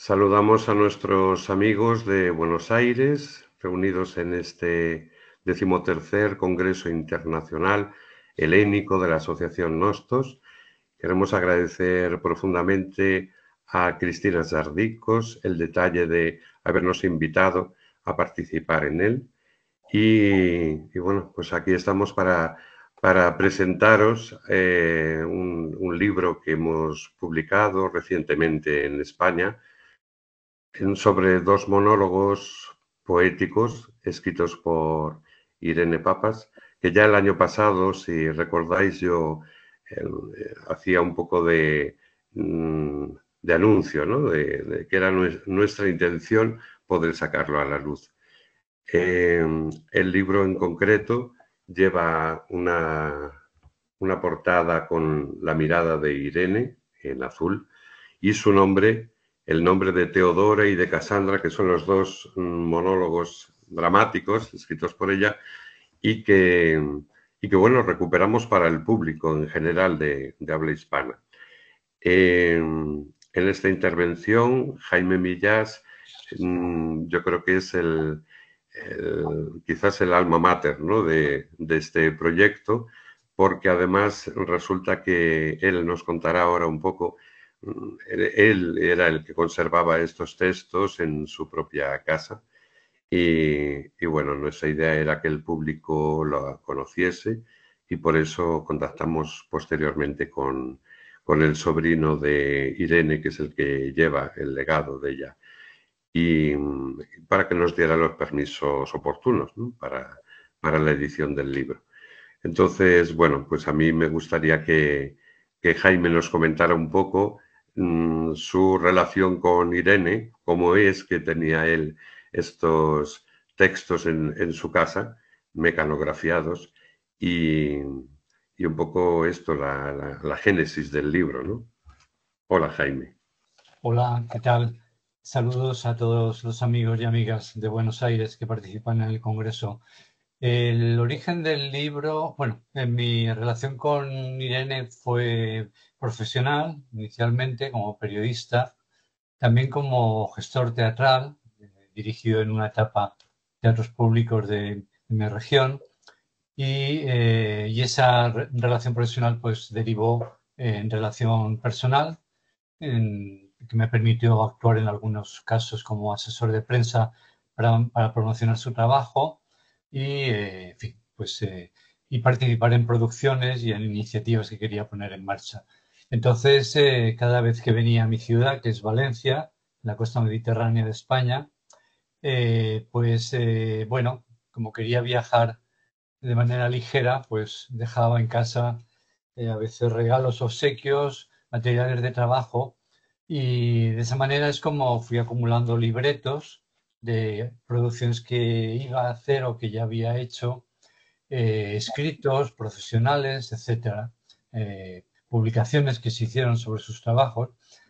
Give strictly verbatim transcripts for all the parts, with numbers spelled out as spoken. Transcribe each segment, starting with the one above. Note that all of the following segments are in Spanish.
Saludamos a nuestros amigos de Buenos Aires, reunidos en este decimotercer Congreso Internacional Helénico de la Asociación Nostos. Queremos agradecer profundamente a Cristina Zardicos el detalle de habernos invitado a participar en él. Y, y bueno, pues aquí estamos para, para presentaros eh, un, un libro que hemos publicado recientemente en España, sobre dos monólogos poéticos escritos por Irene Papas, que ya el año pasado, si recordáis, yo eh, hacía un poco de, mm, de anuncio, ¿no? de, de que era nuestra intención poder sacarlo a la luz. Eh, el libro en concreto lleva una, una portada con la mirada de Irene en azul y su nombre, el nombre de Teodora y de Cassandra, que son los dos monólogos dramáticos escritos por ella y que, y que bueno, recuperamos para el público en general de, de habla hispana. Eh, en esta intervención, Jaime Millás, yo creo que es el, el, quizás el alma mater, ¿no? de, de este proyecto, porque además resulta que él nos contará ahora un poco. Él era el que conservaba estos textos en su propia casa y, y, bueno, nuestra idea era que el público lo conociese y por eso contactamos posteriormente con, con el sobrino de Irene, que es el que lleva el legado de ella, y para que nos diera los permisos oportunos, ¿no? para, para la edición del libro. Entonces, bueno, pues a mí me gustaría que, que Jaime nos comentara un poco mmm, su relación con Irene, cómo es que tenía él estos textos en, en su casa, mecanografiados, y, y un poco esto, la, la, la génesis del libro, ¿no? Hola, Jaime. Hola, ¿qué tal? Saludos a todos los amigos y amigas de Buenos Aires que participan en el Congreso. El origen del libro, bueno, en mi relación con Irene fue profesional, inicialmente como periodista, también como gestor teatral, eh, dirigido en una etapa teatros públicos de, de mi región, y, eh, y esa re relación profesional pues derivó en relación personal, en, que me permitió actuar en algunos casos como asesor de prensa para, para promocionar su trabajo y, eh, en fin, pues, eh, y participar en producciones y en iniciativas que quería poner en marcha. Entonces, eh, cada vez que venía a mi ciudad, que es Valencia, la costa mediterránea de España, eh, pues, eh, bueno, como quería viajar de manera ligera, pues dejaba en casa eh, a veces regalos, obsequios, materiales de trabajo y de esa manera es como fui acumulando libretos de producciones que iba a hacer o que ya había hecho, eh, escritos, profesionales, etcétera, eh, publicaciones que se hicieron sobre sus trabajos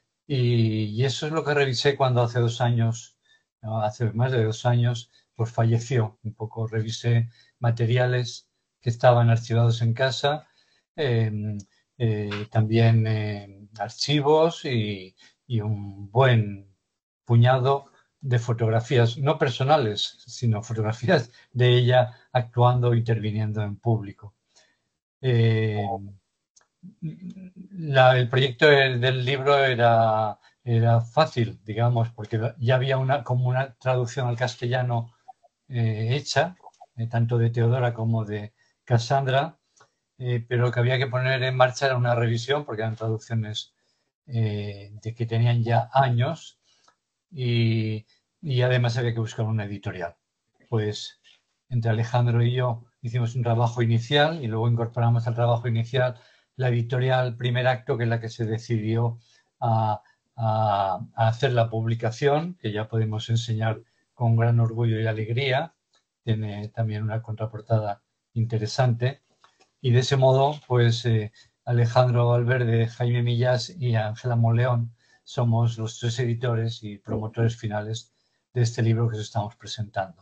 y, y eso es lo que revisé cuando hace dos años, no, hace más de dos años, pues falleció. Un poco revisé materiales que estaban archivados en casa, eh, eh, también eh, archivos y, y, un buen puñado de fotografías, no personales, sino fotografías de ella actuando o interviniendo en público. Eh, la, el proyecto del, del libro era, era, fácil, digamos, porque ya había una, como una traducción al castellano eh, hecha, eh, tanto de Teodora como de Cassandra, eh, pero lo que había que poner en marcha era una revisión, porque eran traducciones eh, de que tenían ya años y, y además había que buscar una editorial. Pues entre Alejandro y yo hicimos un trabajo inicial y luego incorporamos al trabajo inicial la editorial Primer Acto, que es la que se decidió a, a, a hacer la publicación, que ya podemos enseñar con gran orgullo y alegría. Tiene también una contraportada interesante. Y de ese modo, pues eh, Alejandro Valverde, Jaime Millás y Ángela Moleón somos los tres editores y promotores finales de este libro que os estamos presentando.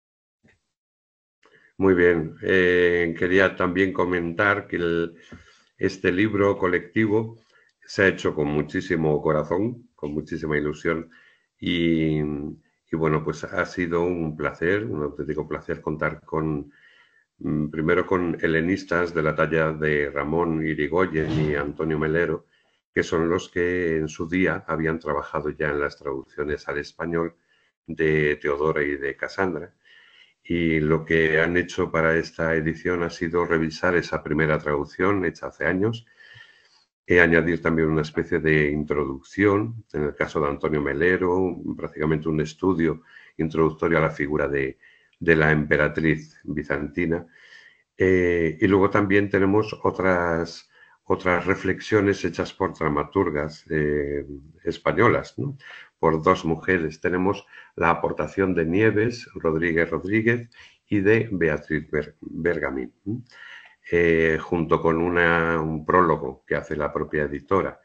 Muy bien. Eh, quería también comentar que el, este libro colectivo se ha hecho con muchísimo corazón, con muchísima ilusión, Y, y bueno, pues ha sido un placer, un auténtico placer contar con, mm, primero con helenistas de la talla de Ramón Irigoyen y Antonio Melero, que son los que en su día habían trabajado ya en las traducciones al español de Teodora y de Casandra. Y lo que han hecho para esta edición ha sido revisar esa primera traducción hecha hace años y añadir también una especie de introducción, en el caso de Antonio Melero, prácticamente un estudio introductorio a la figura de, de la emperatriz bizantina. Eh, y luego también tenemos otras, otras reflexiones hechas por dramaturgas eh, españolas, ¿no? Por dos mujeres. Tenemos la aportación de Nieves Rodríguez Rodríguez y de Beatriz Ber Bergamín, ¿no? eh, junto con una, un prólogo que hace la propia editora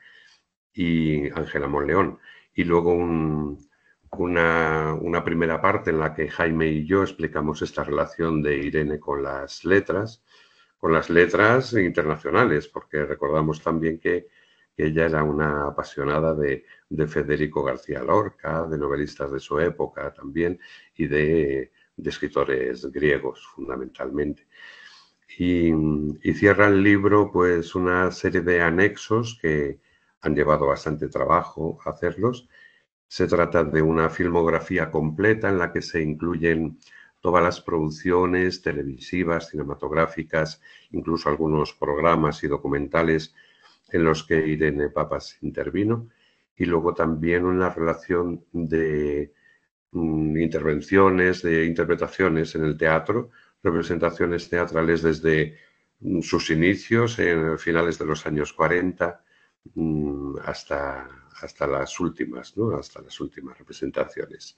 y Ángela Monleón, y luego un, una, una, primera parte en la que Jaime y yo explicamos esta relación de Irene con las letras, con las letras internacionales, porque recordamos también que, que ella era una apasionada de, de Federico García Lorca, de novelistas de su época también, y de, de escritores griegos fundamentalmente. Y, y cierra el libro pues una serie de anexos que han llevado bastante trabajo hacerlos. Se trata de una filmografía completa en la que se incluyen todas las producciones televisivas, cinematográficas, incluso algunos programas y documentales en los que Irene Papas intervino, y luego también una relación de mm, intervenciones, de interpretaciones en el teatro, representaciones teatrales desde mm, sus inicios, en finales de los años cuarenta, mm, hasta, hasta las últimas, ¿no? Hasta las últimas representaciones.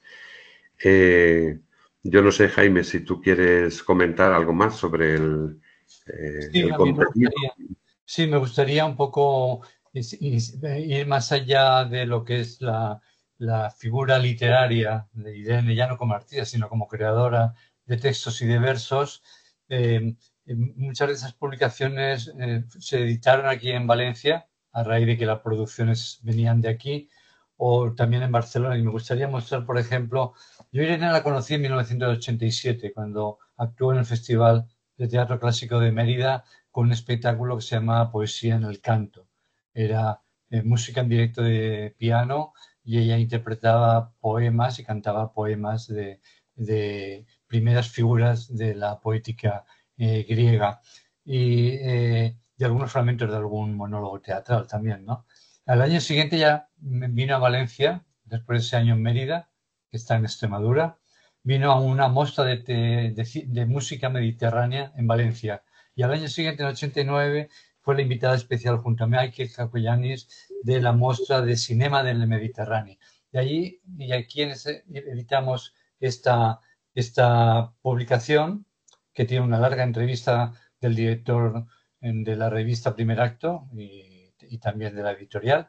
Eh, yo no sé, Jaime, si tú quieres comentar algo más sobre el, eh, Sí, el a mí me contenido. gustaría, sí, me gustaría un poco is- is- ir más allá de lo que es la, la figura literaria de Irene, ya no como artista, sino como creadora de textos y de versos. Eh, eh, muchas de esas publicaciones eh, se editaron aquí en Valencia a raíz de que las producciones venían de aquí, o también en Barcelona. Y me gustaría mostrar, por ejemplo, yo Irene la conocí en mil novecientos ochenta y siete, cuando actuó en el Festival de Teatro Clásico de Mérida con un espectáculo que se llamaba Poesía en el Canto. Era eh, música en directo de piano y ella interpretaba poemas y cantaba poemas de, de primeras figuras de la poética eh, griega y, eh, y algunos fragmentos de algún monólogo teatral también, ¿no? Al año siguiente ya vino a Valencia, después de ese año en Mérida, que está en Extremadura, vino a una muestra de, de, de, de música mediterránea en Valencia. Y al año siguiente, en el ochenta y nueve, fue la invitada especial junto a Michael Jacoyanis de la muestra de Cinema del Mediterráneo. Y allí, y aquí editamos esta, esta publicación, que tiene una larga entrevista del director de la revista Primer Acto y, y también de la editorial,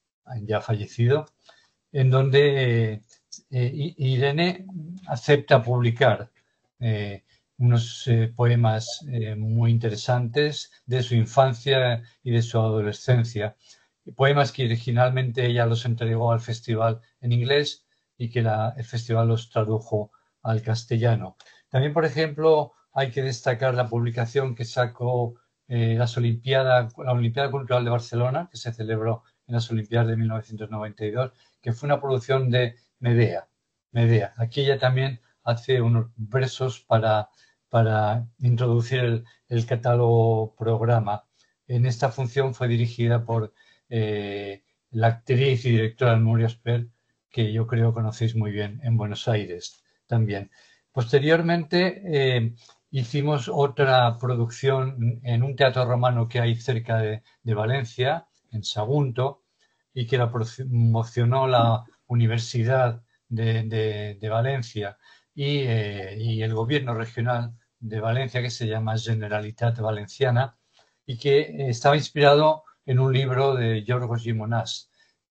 ya fallecido, en donde eh, Irene acepta publicar eh, unos eh, poemas eh, muy interesantes de su infancia y de su adolescencia. Poemas que originalmente ella los entregó al festival en inglés y que la, el festival los tradujo al castellano. También, por ejemplo, hay que destacar la publicación que sacó eh, las Olimpiadas, la Olimpiada Cultural de Barcelona, que se celebró en las Olimpiadas de mil novecientos noventa y dos, que fue una producción de Medea. Medea. Aquí ella también hace unos versos para, para introducir el, el catálogo programa. En esta función fue dirigida por eh, la actriz y directora Nuria Esper, que yo creo conocéis muy bien en Buenos Aires también. Posteriormente eh, hicimos otra producción en un teatro romano que hay cerca de, de Valencia, en Sagunto, y que la promocionó la Universidad de, de, de Valencia y, eh, y el gobierno regional de Valencia, que se llama Generalitat Valenciana, y que estaba inspirado en un libro de Yorgos Gimonás,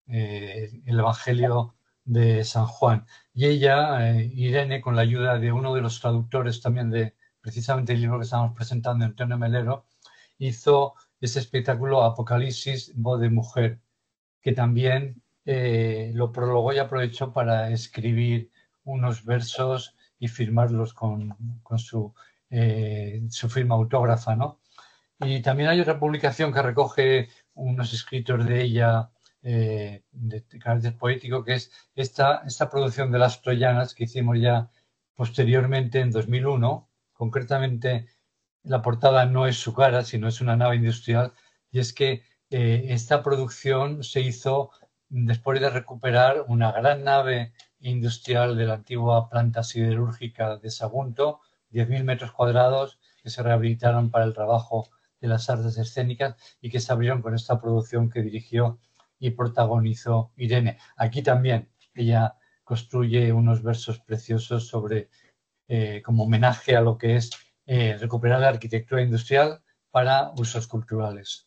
eh, el Evangelio de San Juan. Y ella, eh, Irene, con la ayuda de uno de los traductores también de precisamente el libro que estamos presentando, Antonio Melero, hizo ese espectáculo Apocalipsis, voz de mujer, que también eh, lo prologó y aprovechó para escribir unos versos y firmarlos con, con su, eh, su firma autógrafa, ¿no? Y también hay otra publicación que recoge unos escritos de ella eh, de carácter poético, que es esta, esta producción de Las Troyanas que hicimos ya posteriormente en dos mil uno. Concretamente, la portada no es su cara, sino es una nave industrial. Y es que eh, esta producción se hizo después de recuperar una gran nave industrial de la antigua planta siderúrgica de Sagunto, diez mil metros cuadrados, que se rehabilitaron para el trabajo de las artes escénicas y que se abrieron con esta producción que dirigió y protagonizó Irene. Aquí también ella construye unos versos preciosos sobre, eh, como homenaje a lo que es eh, recuperar la arquitectura industrial para usos culturales.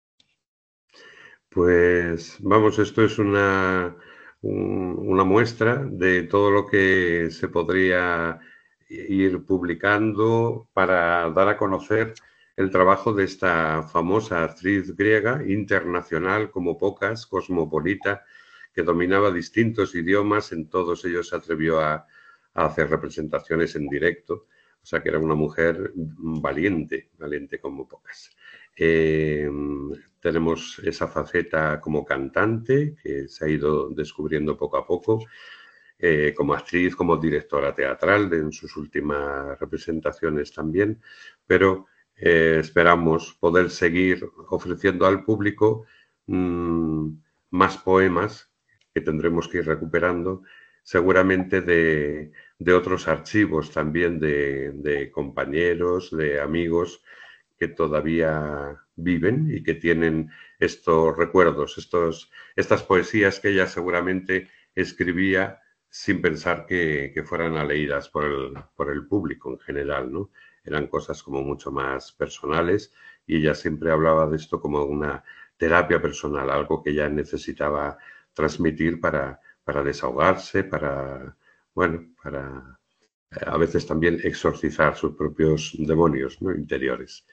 Pues vamos, esto es una, un, una muestra de todo lo que se podría ir publicando para dar a conocer el trabajo de esta famosa actriz griega, internacional como pocas, cosmopolita, que dominaba distintos idiomas, en todos ellos se atrevió a, a hacer representaciones en directo, o sea que era una mujer valiente, valiente como pocas. Eh, tenemos esa faceta como cantante que se ha ido descubriendo poco a poco, eh, como actriz, como directora teatral de, en sus últimas representaciones también, pero eh, esperamos poder seguir ofreciendo al público mmm, más poemas que tendremos que ir recuperando, seguramente de, de otros archivos también de, de compañeros, de amigos que todavía viven y que tienen estos recuerdos, estos, estas poesías que ella seguramente escribía sin pensar que, que fueran a leídas por el, por el público en general, ¿no? Eran cosas como mucho más personales y ella siempre hablaba de esto como una terapia personal, algo que ella necesitaba transmitir para, para desahogarse, para, bueno, para a veces también exorcizar sus propios demonios, ¿no?, interiores.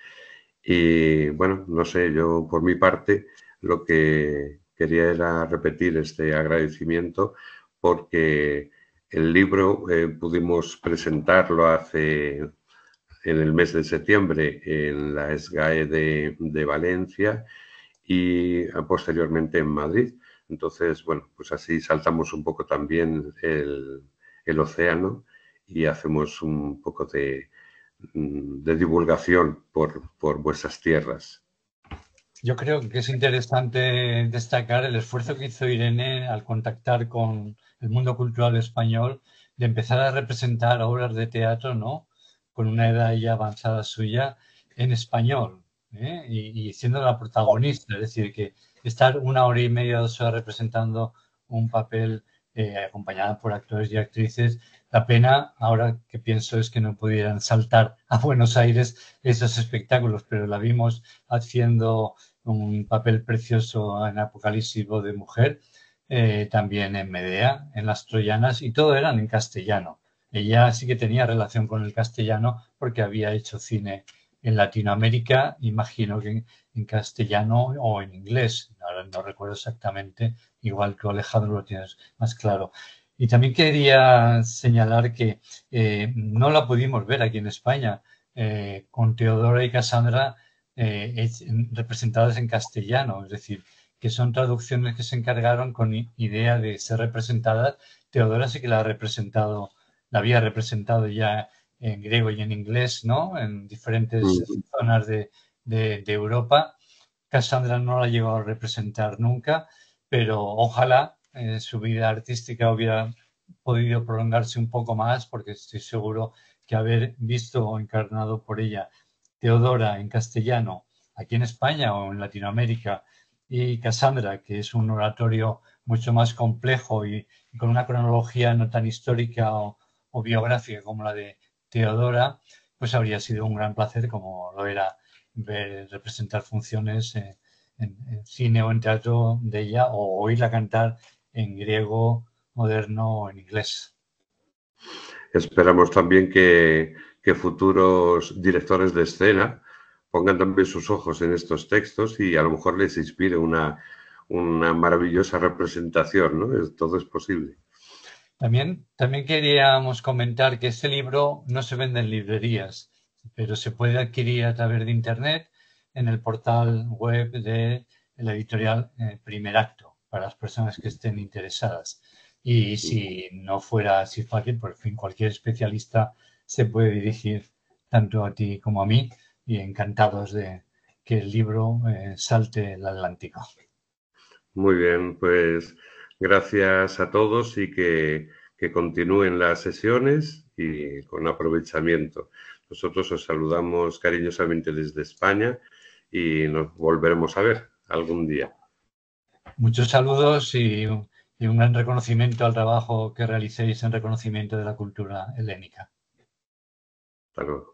Y bueno, no sé, yo por mi parte lo que quería era repetir este agradecimiento porque el libro eh, pudimos presentarlo hace, en el mes de septiembre en la SGAE de, de Valencia y posteriormente en Madrid. Entonces, bueno, pues así saltamos un poco también el, el océano y hacemos un poco de, de divulgación por, por vuestras tierras. Yo creo que es interesante destacar el esfuerzo que hizo Irene al contactar con el mundo cultural español de empezar a representar obras de teatro, ¿no?, con una edad ya avanzada suya, en español, ¿eh? y, y siendo la protagonista, es decir, que estar una hora y media, dos horas representando un papel eh, acompañada por actores y actrices. La pena, ahora que pienso, es que no pudieran saltar a Buenos Aires esos espectáculos, pero la vimos haciendo un papel precioso en Apocalipsis, voz de mujer, eh, también en Medea, en Las Troyanas, y todo eran en castellano. Ella sí que tenía relación con el castellano porque había hecho cine en Latinoamérica, imagino que en, en castellano o en inglés, ahora no recuerdo exactamente, igual que Alejandro lo tienes más claro. Y también quería señalar que eh, no la pudimos ver aquí en España, eh, con Teodora y Cassandra eh, es, representadas en castellano, es decir, que son traducciones que se encargaron con idea de ser representadas. Teodora sí que la ha representado, la había representado ya en griego y en inglés, ¿no?, en diferentes Mm. zonas de, de, de Europa. Cassandra no la ha llegado a representar nunca, pero ojalá eh, su vida artística hubiera podido prolongarse un poco más, porque estoy seguro que haber visto o encarnado por ella Teodora en castellano aquí en España o en Latinoamérica y Cassandra, que es un oratorio mucho más complejo y, y con una cronología no tan histórica o, o biográfica como la de Teodora, pues habría sido un gran placer, como lo era ver representar funciones eh, en, en cine o en teatro de ella, o oírla cantar en griego moderno o en inglés. Esperamos también que, que futuros directores de escena pongan también sus ojos en estos textos y a lo mejor les inspire una, una maravillosa representación, ¿no? Es, todo es posible. También, también queríamos comentar que este libro no se vende en librerías, pero se puede adquirir a través de Internet en el portal web de la editorial eh, Primer Acto, para las personas que estén interesadas. Y si no fuera así fácil, por fin cualquier especialista se puede dirigir tanto a ti como a mí, y encantados de que el libro eh, salte el Atlántico. Muy bien, pues gracias a todos y que, que continúen las sesiones y con aprovechamiento. Nosotros os saludamos cariñosamente desde España y nos volveremos a ver algún día. Muchos saludos y, y un gran reconocimiento al trabajo que realicéis en reconocimiento de la cultura helénica. Hasta luego.